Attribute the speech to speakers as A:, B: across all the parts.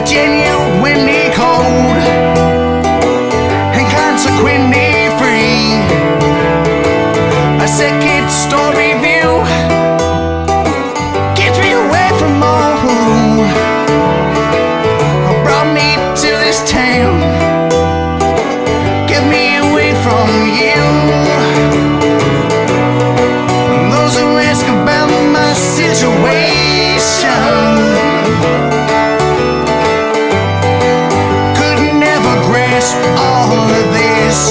A: genuinely cold and consequently free. A second story view gets me away from all who brought me to this town. Get me away from you. Those who ask about my situation could never grasp all of this.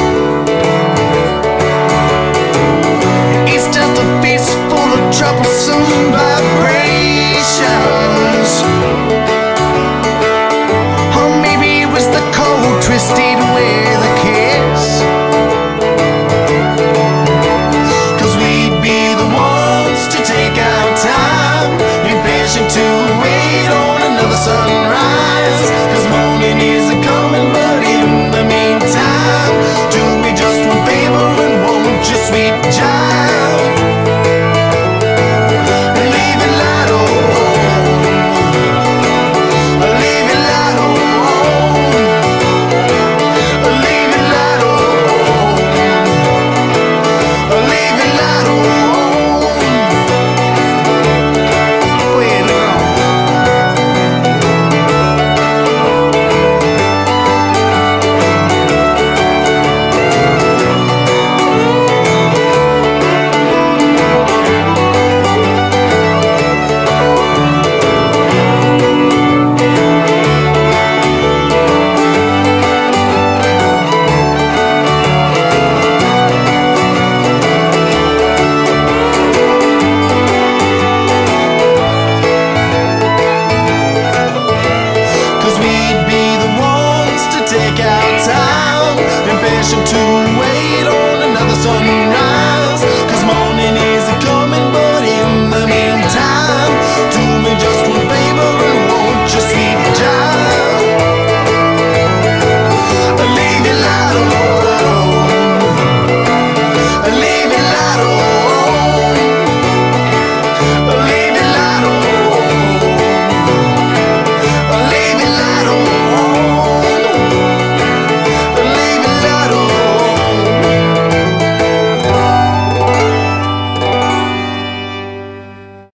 A: It's just a fist full of troublesome vibrations. Or maybe it was the cold twisted with a kiss. 'Cause we'd be the ones to take our time, impatient to wait on another sunrise. 'Cause morning is a-coming, but in the meantime, do me just one favor and won't you sweet child, leave it light on, leave it light on, leave it light on, leave it light on. Go ahead, look on. Take our time, impatient to wait on another sunrise.